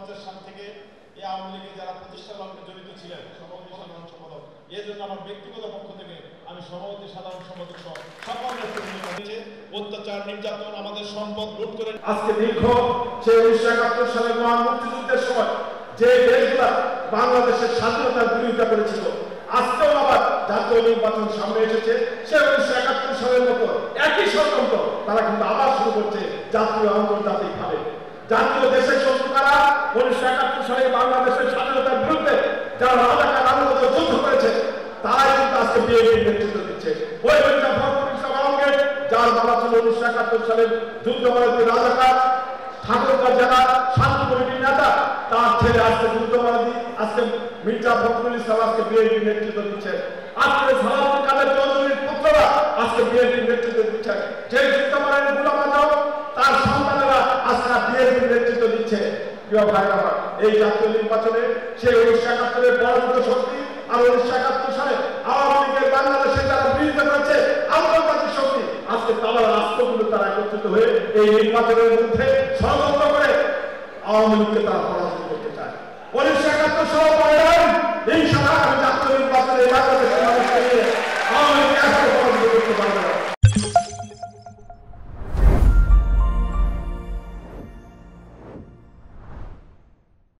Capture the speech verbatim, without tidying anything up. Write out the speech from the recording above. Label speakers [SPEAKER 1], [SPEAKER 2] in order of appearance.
[SPEAKER 1] মঞ্চের সামনে থেকে এই আওয়ামী লীগের যারা প্রতিষ্ঠা লগ্নে জড়িত ছিলেন সভাপতি সাধারণ সম্পাদক, এই জন্য আমার ব্যক্তিগত পক্ষ থেকে আমি সভাপতি সাধারণ সম্পাদক সহ সকলকে অত্যাচার নির্যাতন আমাদের সম্পদ লুট করে
[SPEAKER 2] আজকে দীর্ঘ সেই উনিশশো একাত্তর সালের মহান মুক্তিযুদ্ধের সময় যে দেশগুলা বাংলাদেশের স্বাধীনতার বিরোধিতা করেছিল, আজকেও আবার জাতীয় নির্বাচন সামনে এসেছে, সে উনিশশো একাত্তর সালের মতো একই ষড়যন্ত্র তারা কিন্তু আবার শুরু করছে জাতীয় আন্তর্জাতিক ভাবে। জাতীয় দেশের শত্রুকারা উনিশশো একাত্তর সালে বাংলাদেশের স্বাধীনতার বিরুদ্ধে যারা রাজাকার আন্দোলন যুদ্ধ করেছে তারাই কিন্তু আজকে বিএনপির নেতৃত্ব দিচ্ছে। ওই মির্জা ফখরুল ইসলাম আলমগীর যার বাবা ছিল উনিশশো একাত্তর সালের যুদ্ধপরাধী রাজাকার ঠাকুরগাঁ জেলা শান্তি কমিটির নেতা, তার ছেলে আজকে যুদ্ধপরাধী আজকে মির্জা ফখরুল ইসলাম আজকে বিএনপির নেতৃত্ব দিচ্ছেন। আজকে সালাউদ্দিন কাদের চৌধুরীর পুত্ররা আজকে বিএনপির নেতৃত্ব দিচ্ছেন। যে যুদ্ধপরাধী গোলাম আজম তার সন্তানেরা আজকে বিএনপির নেতৃত্ব দিচ্ছে। প্রিয় ভাই আমার, এই জাতীয় নির্বাচনে সেই উনিশশো একাত্তরের পরাজিত শক্তি আর উনিশশো একাত্তর সালে আওয়ামী লীগের বাংলাদেশে যারা বিরোধিতা করেছে আন্তর্জাতিক শক্তি, আজকে তারা রাষ্ট্রগুলো তারা একত্রিত হয়ে এই নির্বাচনের মধ্যে ষড়যন্ত্র করে আওয়ামী লীগকে তারা পরাজিত করতে চায়। উনিশশো একাত্তর সাল পরে ইনশাআল্লাহ জাতীয় নির্বাচনে বাংলাদেশের